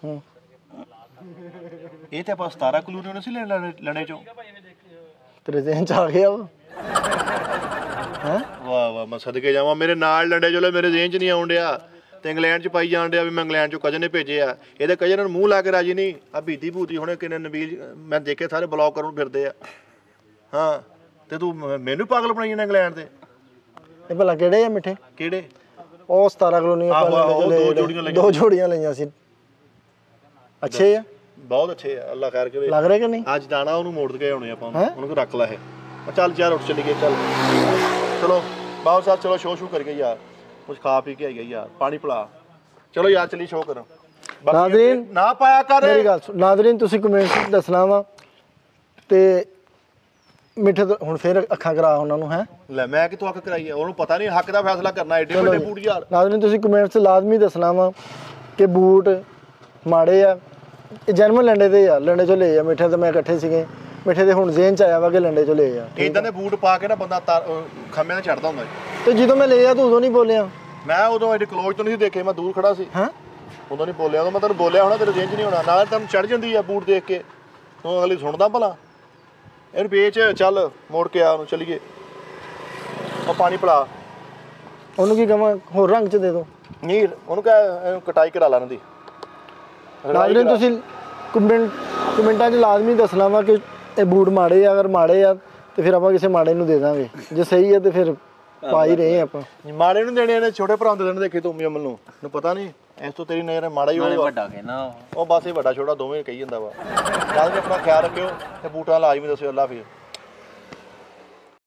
ਇਹ ਤੇ ਆਪਾਂ 17 ਕਲੋਨੀ ਹੋਣੇ ਸੀ ਲੜੇ ਚੋਂ। ਤੇਰੇ ਜ਼ਿਹਨ ਚ ਆ ਗਿਆ ਉਹ ਹੈ? ਵਾਹ ਵਾਹ ਮੈਂ ਸਦਕੇ ਜਾਵਾਂ, ਮੇਰੇ ਨਾਲ ਲੰਡੇ ਚੋਲੇ ਮੇਰੇ ਜ਼ਿਹਨ ਚ ਨਹੀਂ ਆਉਣ ਡਿਆ ਤੇ ਇੰਗਲੈਂਡ ਚ ਪਾਈ ਜਾਣ ਡਿਆ ਵੀ ਮੈਂ ਇੰਗਲੈਂਡ ਚੋਂ ਕਜ਼ਨ ਨੇ ਭੇਜੇ ਆ। ਇਹਦੇ ਕਜ਼ਨ ਨੂੰ ਮੂੰਹ ਲਾ ਕੇ ਰਾਜੀ ਨਹੀਂ। ਆ ਬੀਤੀ ਭੂਤੀ ਹੁਣੇ ਕਿੰਨੇ ਨਬੀਲ ਮੈਂ ਦੇਖੇ ਸਾਰੇ ਬਲੌਗ ਕਰਨ ਫਿਰਦੇ ਆ। ਹਾਂ ਤੇ ਤੂੰ ਮੈਨੂੰ ਪਾਗਲ ਬਣਾਈ ਜਾਂਦਾ ਇੰਗਲੈਂਡ ਦੇ। ਇਹ ਭਲਾ ਕਿਹੜੇ ਆ ਮਿੱਠੇ? ਕਿਹੜੇ? ਉਹ 17 ਕਲੋਨੀ ਦੋ ਜੋੜੀਆਂ ਲਈਆਂ ਸੀ। ਅੱਛੇ ਆ, ਬਹੁਤ ਅੱਛੇ ਆ, ਅੱਲਾ ਖੈਰ ਕਰੇ। ਲੱਗ ਰਿਹਾ ਕਿ ਨਹੀਂ? ਅੱਜ ਜਾਣਾ ਉਹਨੂੰ ਮੋੜ ਕੇ ਆਉਣੇ ਆਪਾਂ ਉਹਨੂੰ ਕੋ ਰੱਖ ਲੈ ਇਹ। ਚੱਲ ਯਾਰ ਉੱਠ ਚੱਲੀਏ। ਚੱਲ ਚਲੋ ਬਾਬਾ ਸਾਹਿਬ ਚਲੋ ਸ਼ੋਅ ਕਰੀਏ ਯਾਰ, ਕੁਝ ਖਾ ਪੀ ਕੇ ਆਈਏ ਯਾਰ, ਪਾਣੀ ਪਿਲਾ। ਚਲੋ ਯਾਰ ਚੱਲੀ ਸ਼ੋਅ ਕਰੋ। ਨਾਜ਼ਰੀਨ ਨਾ ਪਾਇਆ ਕਰ ਮੇਰੀ ਗੱਲ ਸੁਣ। ਨਾਜ਼ਰੀਨ ਤੁਸੀਂ ਕਮੈਂਟ ਦੱਸਣਾ ਵਾ ਤੇ ਮਿੱਠੇ ਤੋਂ ਹੁਣ ਫਿਰ ਅੱਖਾਂ ਕਰਾ ਉਹਨਾਂ ਨੂੰ ਹੈ ਲੈ। ਮੈਂ ਕਿਤੋਂ ਅੱਖ ਕਰਾਈ ਆ, ਉਹਨੂੰ ਪਤਾ ਨਹੀਂ ਹੱਕ ਦਾ ਫੈਸਲਾ ਕਰਨਾ। ਏਡੇ ਵੱਡੇ ਬੂਟ ਯਾਰ। ਨਾਜ਼ਰੀਨ ਤੁਸੀਂ ਕਮੈਂਟਸ 'ਚ ਲਾਜ਼ਮੀ ਦੱਸਣਾ ਵਾ ਕਿ ਬੂਟ ਮਾੜੇ ਆ। ਇਹ ਜਨਮ ਲੰਡੇ ਦੇ ਆ, ਲੰਡੇ ਚੋਂ ਲਏ ਆ। ਮਿੱਠੇ ਤੇ ਮੈਂ ਇਕੱਠੇ ਸੀਗੇ, ਮਿੱਠੇ ਦੇ ਹੁਣ ਜ਼ਿਹਨ ਚ ਆਇਆ ਵਾ ਕਿ ਲੰਡੇ ਚੋਂ ਲਏ ਆ। ਇਦਾਂ ਦੇ ਬੂਟ ਪਾ ਕੇ ਨਾ ਬੰਦਾ ਖੰਮੇ ਤੇ ਚੜਦਾ ਹੁੰਦਾ। ਤੇ ਜਦੋਂ ਮੈਂ ਲਏ ਆ ਤੂੰ ਉਦੋਂ ਨਹੀਂ ਬੋਲਿਆ? ਮੈਂ ਉਦੋਂ ਐਡੀ ਕਲੋਜ਼ ਤੋਂ ਨਹੀਂ ਦੇਖੇ, ਮੈਂ ਦੂਰ ਖੜਾ ਸੀ। ਹਾਂ ਉਦੋਂ ਨਹੀਂ ਬੋਲਿਆ। ਉਦੋਂ ਮੈਂ ਤੈਨੂੰ ਬੋਲਿਆ ਹੋਣਾ, ਤੇਰੇ ਜ਼ਿਹਨ ਚ ਨਹੀਂ ਹੋਣਾ। ਨਾਲ ਤੈਨੂੰ ਚੜ ਜਾਂਦੀ ਆ ਬੂਟ ਦੇਖ ਕੇ, ਤੂੰ ਅਗਲੀ ਸੁਣਦਾ ਭਲਾ। ਇਹਨੂੰ ਵੇਚ, ਚੱਲ ਮੋੜ ਕੇ ਆ ਉਹਨੂੰ, ਚੱਲੀਏ। ਉਹ ਪਾਣੀ ਪਿਲਾ ਉਹਨੂੰ। ਕੀ ਕਹਾਂ ਹੋਰ ਰੰਗ ਚ ਦੇ ਦੋ? ਨਹੀਂ ਉਹਨੂੰ ਕਹਿ ਕਟਾਈ ਕਰਾ ਲੈਣ ਦੀ। ਨਾਜ਼ਰੀਨ ਤੁਸੀਂ ਕਮੈਂਟਾਂ 'ਚ ਲਾਜ਼ਮੀ ਦੱਸਣਾ ਵਾ ਕਿ ਇਹ ਬੂਟ ਮਾੜੇ ਆ। ਅਗਰ ਮਾੜੇ ਆ ਤੇ ਫਿਰ ਆਪਾਂ ਕਿਸੇ ਮਾੜੇ ਨੂੰ ਦੇ ਦਾਂਗੇ, ਜੇ ਸਹੀ ਹੈ ਤੇ ਫਿਰ ਪਾ ਹੀ ਰਹੇ ਆਪਾਂ। ਮਾੜੇ ਨੂੰ ਦੇਣੇ ਨੇ, ਛੋਟੇ ਭਰਾ ਦੇ ਦੇਣੇ। ਦੇਖੇ ਤੂੰ ਅਮਲ ਨੂੰ ਪਤਾ ਨਹੀਂ ਇਸ ਤੋਂ ਤੇਰੀ ਨਜ਼ਰ ਮਾੜਾ ਹੀ ਹੋਊਗਾ। ਵੱਡਾ ਕਹਿਣਾ ਉਹ ਬਸ ਇਹ ਵੱਡਾ ਛੋਟਾ ਦੋਵੇਂ ਕਹੀ ਜਾਂਦਾ ਵਾ। ਜਦ ਵੀ ਆਪਣਾ ਖਿਆਲ ਰੱਖਿਓ ਤੇ ਬੂਟਾਂ ਲਾਜ਼ਮੀ ਦੱਸਿਓ। ਅੱਲਾ ਹਾਫਿਜ਼।